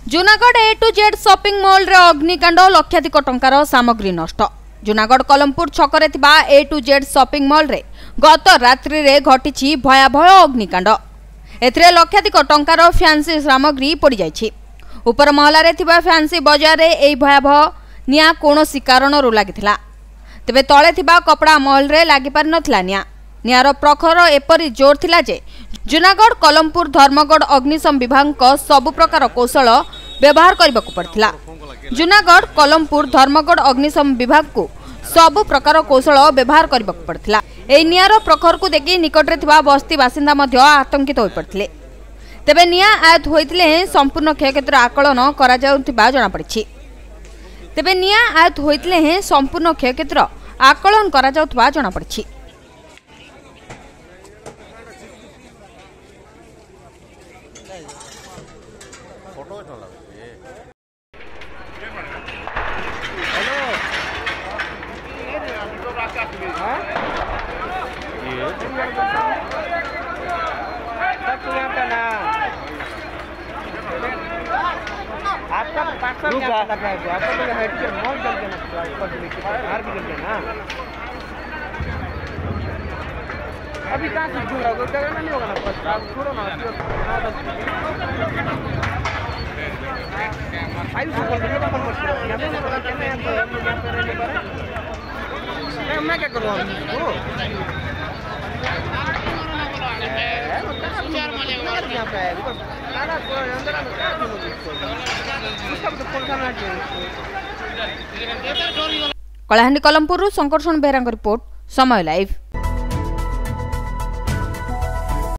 Junagadh A to Z shopping mall रे अग्निकांड लक्षाधिक टंकार सामग्री नष्ट। जूनागढ़ कलमपुर छकरे थिबा A to Z shopping mall रे गत रात्रि रे घटिछि भयावह अग्निकांड। एथिरे लक्षाधिक टंकार फैंसी सामग्री पड़ी जाइछि। ऊपर महला रे थिबा फैंसी बाजार रे एई भयावह निया कोनोसी कारणरू लागिथिला। तेबे तळे थिबा कपड़ा मॉल रे लागि पार नथिला नियार प्रखर एपरी जोर थिला जे जूनागढ़ कलमपुर धर्मगढ़ अग्निशम विभाग सबु प्रकार कौशल व्यवहार करने को पड़ता। जूनागढ़ कलमपुर धर्मगढ़ अग्निशम विभाग को सबु प्रकार कौशल व्यवहार करने को पड़ता। एई नियार प्रखर को देखि निकटरे थिबा बस्ती बासिंदा मध्य आतंकित हो पड़ते। तेबे निया आयत होइतिले संपूर्ण क्षयक्षतिर आकलन करा जाउथिबा जणा पड़िछि। तेबे निया आयत होइतिले संपूर्ण क्षयक्षतिर आकलन करा जाउथबा जणा पड़िछि। अभी कहाँ से दूर नहीं होगा ना, छोड़ो ना। मैं क्या करूँ कलाहांडी कलमपुर संकर्षण बेहरा रिपोर्ट समय लाइव।